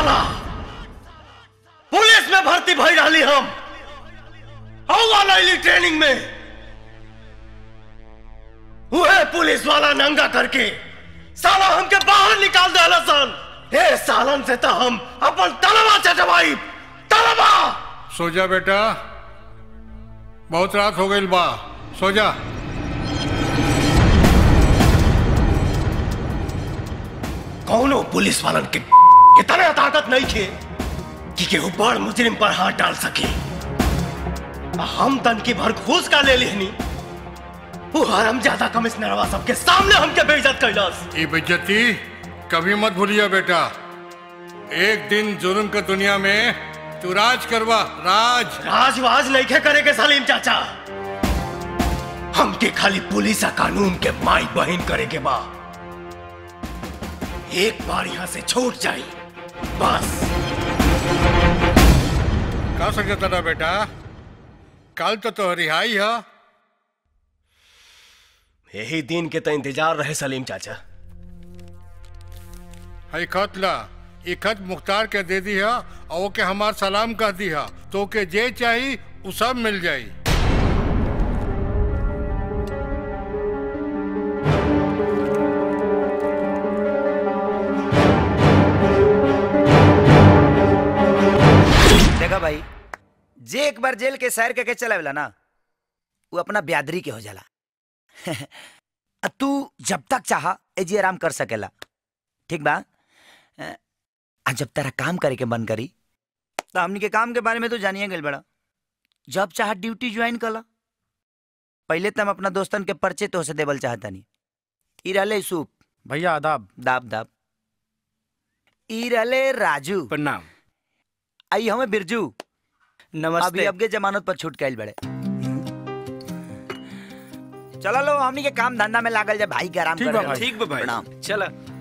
साला पुलिस में भर्ती भई रही हम वाली ट्रेनिंग में वह पुलिस वाला नंगा करके साला हमके बाहर निकाल दे सन। ए सालन से तो हम अपन तलवा चटवाई तलवा। सो जा बेटा, बहुत रात हो गई बा, सो जा। कौनो पुलिस वालन के इतना ताकत नहीं थे कि केहू बड़ मुजरिम पर हाथ डाल सके। हम तन की भर घूस का ले लेनी, वो हरामजादा कमिश्नरवा सबके सामने हमके बेइज्जत कैलास। ये बेइज्जती कभी मत भूलिया बेटा, एक दिन जुर्म के दुनिया में तू राज करवा। राज वाज नहीं खे करेगे सलीम चाचा, हमके खाली पुलिस कानून के माई बहन करेगे बा। एक बार यहाँ से छूट जाए बस। का सकता था बेटा, कल तो रिहाई है। यही दिन के तो इंतजार रहे सलीम चाचा। है खत ला, ये खत मुख्तार के दे दी है और वो के हमार सलाम कह दी है, तो के जे चाहिए वो सब मिल जाये। देखा भाई, जे एक बार जेल के सैर के चलावेला ना, वो अपना ब्यादरी के हो जाला। तू जब तक चाह एजी आराम कर सकेला, ठीक बा। जब तेरा काम करे के मन करी तो हमनी के काम के बारे में तो जानिए गल बड़ा। जब चाह ड्यूटी ज्वाइन कला। पहले तो हम अपना दोस्तन के परिचय तो से देवल चाहता नहीं। ई रहले यूसुफ भैया, आदाब। दाब दाब। ई रहले राजू, प्रणाम। आई हमें बिरजू, नमस्ते। अभी अब के जमानत पर छूट गए बड़े। चला लो हमनी के काम धंधा में लागल जाए भाई के आराम ठीक करे। बा भाई। प्रणाम। चला।